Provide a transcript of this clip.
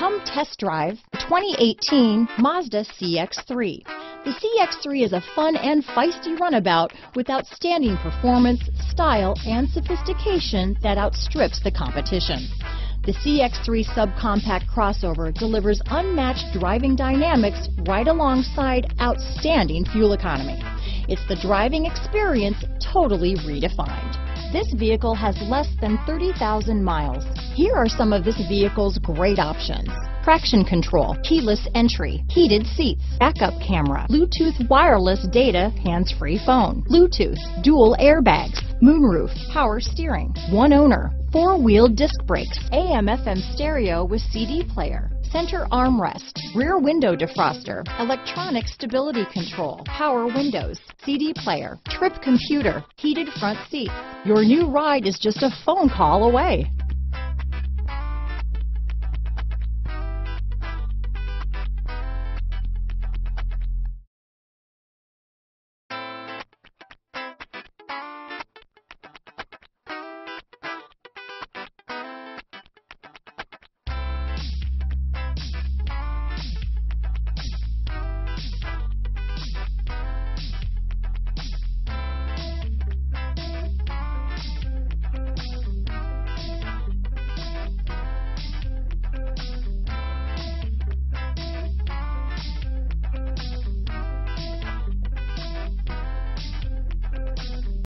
Come test drive the 2018 Mazda CX-3. The CX-3 is a fun and feisty runabout with outstanding performance, style, and sophistication that outstrips the competition. The CX-3 subcompact crossover delivers unmatched driving dynamics right alongside outstanding fuel economy. It's the driving experience totally redefined. This vehicle has less than 30,000 miles. Here are some of this vehicle's great options: traction control, keyless entry, heated seats, backup camera, Bluetooth wireless data, hands-free phone, Bluetooth, dual airbags, moonroof, power steering, one owner, four-wheel disc brakes, AM/FM stereo with CD player, center armrest, rear window defroster, electronic stability control, power windows, CD player, trip computer, heated front seats. Your new ride is just a phone call away.